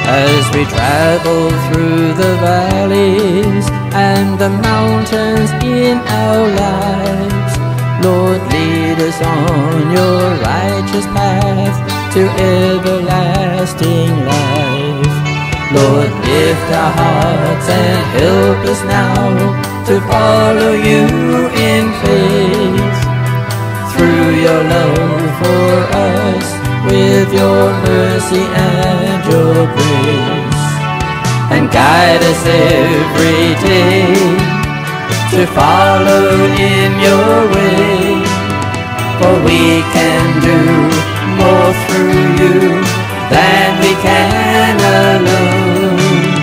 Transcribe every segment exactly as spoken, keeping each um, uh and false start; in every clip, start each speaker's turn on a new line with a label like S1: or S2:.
S1: as we travel through the valleys and the mountains in our lives. Lord, lead us on your righteous path to everlasting life. Lord, lift our hearts and help us now to follow you in faith. Through your love for us, with your mercy and your grace, and guide us every day to follow in your way. For we can do more through you than we can alone.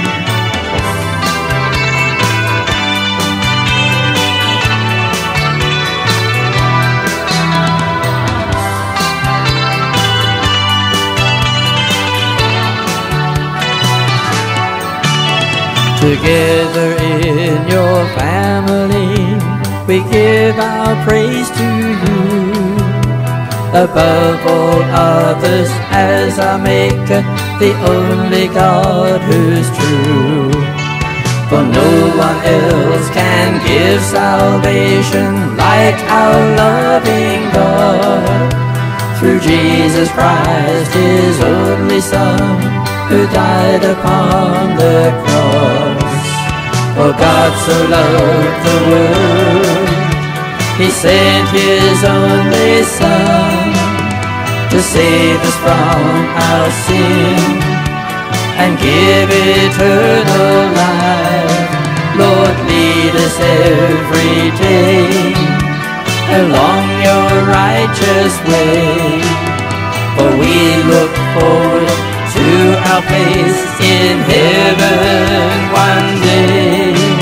S1: Together in your family, we give our praise to you. Above all others, as our Maker, the only God who's true. For no one else can give salvation like our loving God. Through Jesus Christ, his only Son, who died upon the cross. For God so loved the world, he sent his only Son to save us from our sin and give eternal life. Lord, lead us every day along your righteous way, for we look forward to our place in heaven one day.